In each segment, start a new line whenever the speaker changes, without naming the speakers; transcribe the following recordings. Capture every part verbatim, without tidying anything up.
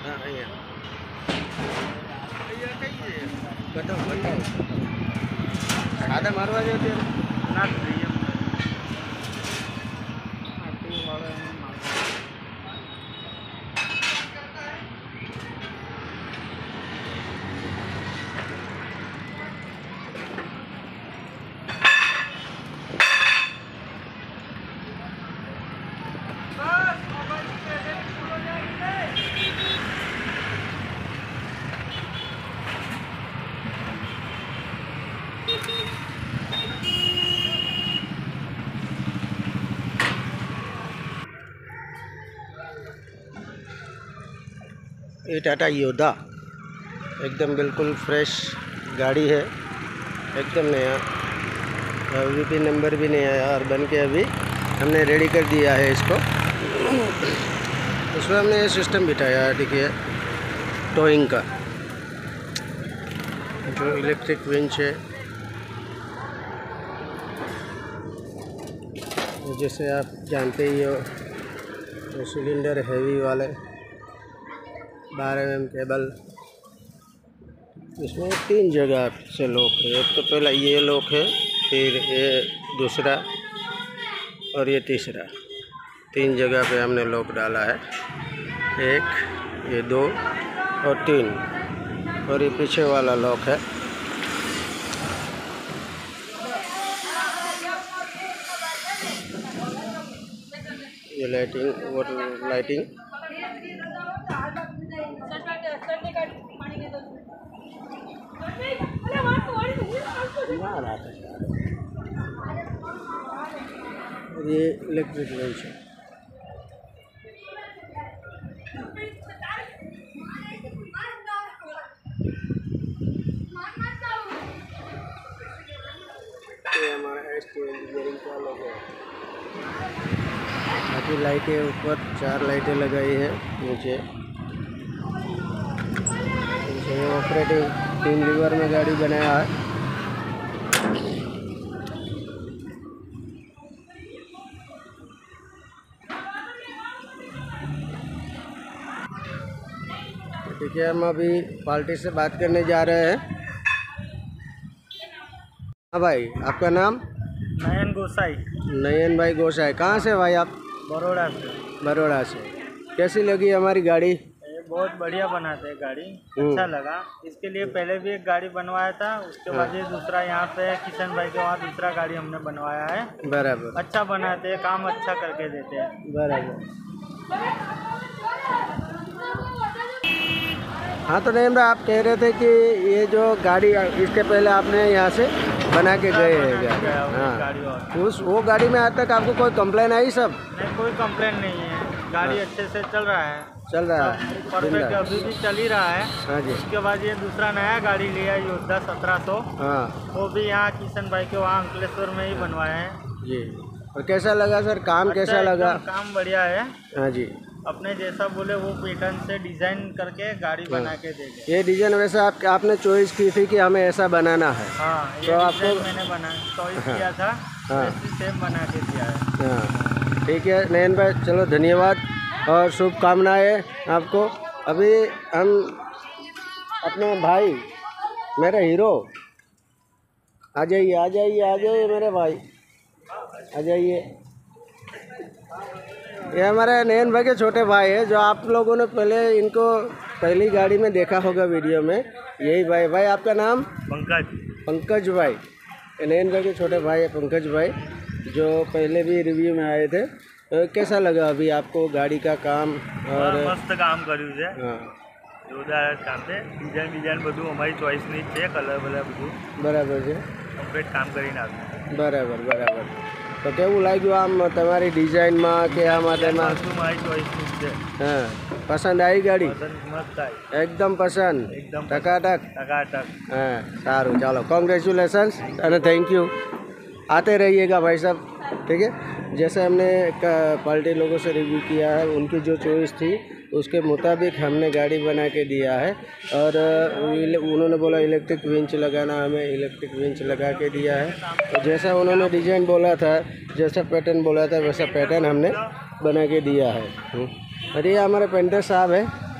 हाँ અહીંયા બતાવો બતાવો સાદા મારવા જો ત્યારે ના જોઈએ ये टाटा योद्धा एकदम बिल्कुल फ्रेश गाड़ी है, एकदम नया, वीपी नंबर भी नहीं आया और बन के अभी हमने रेडी कर दिया है इसको। उसमें हमने ये सिस्टम बिठाया है, देखिए टोइंग का, जो इलेक्ट्रिक विंच है, जैसे आप जानते ही हो, तो सिलेंडर हैवी वाले बारह एम एम केबल, इसमें तीन जगह से लॉक है। एक तो पहला ये लॉक है, फिर ये दूसरा और ये तीसरा, तीन जगह पे हमने लॉक डाला है, एक, ये दो और तीन, और ये पीछे वाला लॉक है। ये लाइटिंग, वाटर लाइटिंग, ये इलेक्ट्रिक विंच है। ये हमारा एस टी इंजीनियरिंग का लोगो है। बाकी लाइटें ऊपर चार लाइटें लगाई है, नीचे ऑपरेटिंग तीन लीवर में गाड़ी बनाया है। ठीक है, हम अभी पार्टी से बात करने जा रहे हैं। हाँ भाई, आपका नाम?
नयन गोसाई।
नयन भाई गोसाई, कहाँ से भाई आप?
बड़ौदा से।
बड़ौदा से। कैसी लगी हमारी गाड़ी?
ये बहुत बढ़िया बनाते हैं गाड़ी, अच्छा लगा। इसके लिए पहले भी एक गाड़ी बनवाया था, उसके बाद ये दूसरा यहाँ पे किशन भाई के वहाँ दूसरा गाड़ी हमने बनवाया है।
बराबर।
अच्छा बनाते हैं, काम अच्छा करके देते हैं।
बराबर। हाँ तो नयन भाई, आप कह रहे थे कि ये जो गाड़ी, इसके पहले आपने यहाँ से बना के गए हैं गाड़ी? हाँ, उस वो गाड़ी में आज तक आपको कोई कंप्लेन आई? सब
नहीं, कोई कंप्लेन नहीं है, गाड़ी
हाँ।
अच्छे से चल रहा है,
चल रहा है
परफेक्ट, अभी भी चल ही रहा है।
हाँ जी।
उसके बाद ये दूसरा नया गाड़ी लिया योद्धा सत्रह सौ,
हाँ,
वो भी यहाँ किशन भाई के वहाँ अंकलेश्वर में ही बनवाया है
जी। और कैसा लगा सर, काम
अच्छा,
कैसा लगा?
काम बढ़िया है।
हाँ जी।
अपने जैसा बोले वो पैटर्न से डिजाइन करके गाड़ी बना के दे दे।
ये डिजाइन वैसे आप आपने चॉइस की थी कि हमें ऐसा बनाना है?
हाँ, ये
तो आपको
मैंने बना चॉइस
हाँ,
किया था,
हाँ,
सेम बना के दिया है।
हाँ, ठीक है नयन भाई, चलो धन्यवाद और शुभकामनाएं आपको। अभी हम अपने भाई, मेरे हीरो, आ जाइए आ जाइए आ जाइए मेरे भाई, आ जाइए। ये हमारे नयन भाई के छोटे भाई है, जो आप लोगों ने पहले इनको पहली गाड़ी में देखा होगा वीडियो में। यही भाई। भाई आपका नाम?
पंकज।
पंकज भाई, नयन भाई के छोटे भाई है पंकज भाई, जो पहले भी रिव्यू में आए थे। तो कैसा लगा अभी आपको गाड़ी का काम? और
मस्त काम કર્યું છે।
हाँ,
જોરદાર કામ છે, ડિઝાઇન ડિઝાઇન બધું અમારી ચોઈસની જ છે, કલર બલર બધું
બરાબર છે,
કમ્પ્લીટ કામ કરીને આવ્યું।
બરાબર બરાબર। તો કેવું લાગ્યું આમ તમારી ડિઝાઇનમાં કે આમાં તેમાં?
બધું મારી ચોઈસની જ છે।
हाँ, पसंद आई गाड़ी?
પસંદ મસ્ત આવી,
एकदम पसंद,
एकदम
टकाटक।
ટકાટક।
हाँ, सारू, चलो कॉन्ग्रेचुलेसन्स और थैंक यू। आते रहिएगा भाई साहब, ठीक है। जैसे हमने पार्टी लोगों से रिव्यू किया है, उनकी जो चॉइस थी उसके मुताबिक हमने गाड़ी बना के दिया है। और उन्होंने बोला इलेक्ट्रिक विंच लगाना, हमें इलेक्ट्रिक विंच लगा के दिया है। तो जैसा उन्होंने डिज़ाइन बोला था, जैसा पैटर्न बोला था, वैसा पैटर्न हमने बना के दिया है। अरे ये हमारे पेंटर साहब है,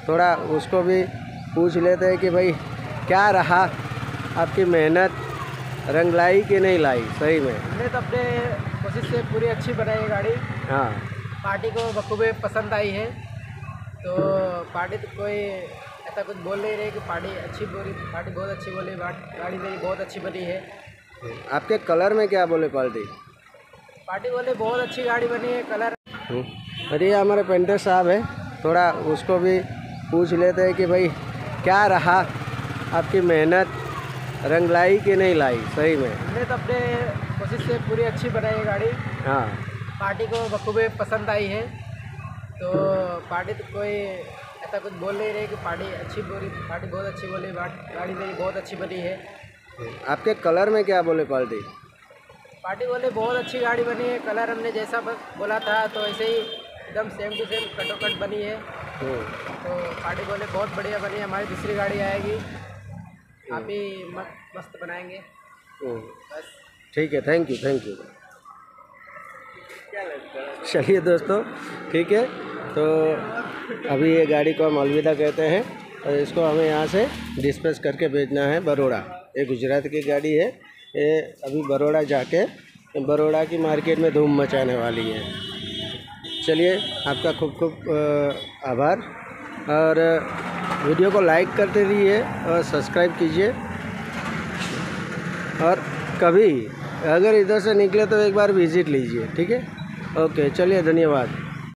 थोड़ा उसको भी पूछ लेते हैं कि भाई क्या रहा आपकी मेहनत, रंग लाई कि नहीं लाई सही में।
हमने तो अपने कोशिश से पूरी अच्छी बनाई है गाड़ी।
हाँ,
पार्टी को बखूबी पसंद आई है, तो पार्टी तो कोई ऐसा कुछ बोल नहीं रही कि पार्टी अच्छी बोली, पार्टी बहुत अच्छी बोली, गाड़ी मेरी बहुत अच्छी बनी है।
आपके कलर में क्या बोले पार्टी?
पार्टी बोले बहुत अच्छी गाड़ी बनी है, कलर।
अरे ये हमारे पेंटर साहब है, थोड़ा उसको भी पूछ लेते हैं कि भाई क्या रहा आपकी मेहनत, रंग लाई कि नहीं लाई सही में।
हमने तो अपने कोशिश से पूरी अच्छी बनाई है गाड़ी।
हाँ,
पार्टी को बखूबी पसंद आई है, तो पार्टी तो कोई ऐसा कुछ बोल नहीं रही कि पार्टी अच्छी बोली, पार्टी बहुत अच्छी बोली, गाड़ी मेरी बहुत अच्छी बनी है।
आपके कलर में क्या बोले पार्टी?
पार्टी बोले बहुत अच्छी गाड़ी बनी है, कलर हमने जैसा बस बोला था तो ऐसे ही एकदम सेम टू सेम कटो कट बनी है। तो पार्टी बोले बहुत बढ़िया बनी है, हमारी दूसरी गाड़ी आएगी, आप ही मस्त बनाएंगे बस।
ठीक है, थैंक यू थैंक यू। चलिए दोस्तों, ठीक है, तो अभी ये गाड़ी को हम अलविदा कहते हैं और इसको हमें यहाँ से डिस्पैच करके भेजना है बड़ौदा। ये गुजरात की गाड़ी है, ये अभी बड़ौदा जाके बड़ौदा की मार्केट में धूम मचाने वाली है। चलिए, आपका खूब खूब आभार और वीडियो को लाइक करते रहिए और सब्सक्राइब कीजिए, और कभी अगर इधर से निकले तो एक बार विज़िट लीजिए, ठीक है। ओके, चलिए, धन्यवाद।